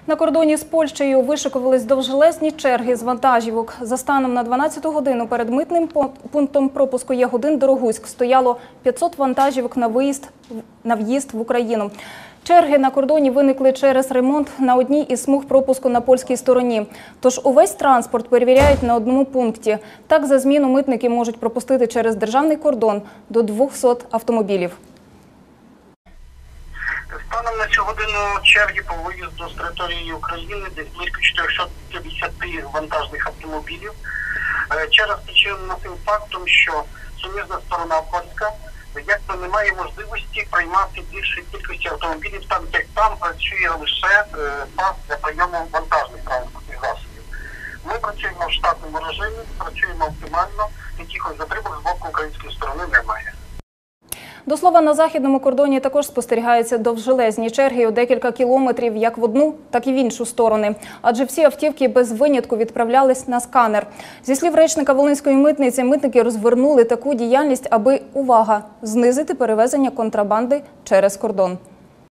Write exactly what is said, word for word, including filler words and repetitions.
На кордоні з Польщею вишикувались довжелезні черги з вантажівок. За станом на дванадцяту годину перед митним пунктом пропуску Ягодин-Дорогуськ стояло п'ятсот вантажівок на виїзд, на в'їзд в Україну. Черги на кордоні виникли через ремонт на одній із смуг пропуску на польській стороні. Тож увесь транспорт перевіряють на одному пункті. Так за зміну митники можуть пропустити через державний кордон до двохсот автомобілів. Станом на цю годину черги по виїзду з території України десь близько чотирьохсот п'ятдесят вантажних автомобілів. Через причину тим фактом, що суміжна сторона польська якби не має можливості приймати більшої кількості автомобілів, там як там працює лише пас для прийому вантажних транспортних засобів. Ми працюємо в штатному режимі, працюємо оптимально, якихось затримок з боку української сторони немає. До слова, на західному кордоні також спостерігаються довжелезні черги у декілька кілометрів як в одну, так і в іншу сторони. Адже всі автівки без винятку відправлялись на сканер. Зі слів речника Волинської митниці, митники розвернули таку діяльність, аби, увага, знизити перевезення контрабанди через кордон.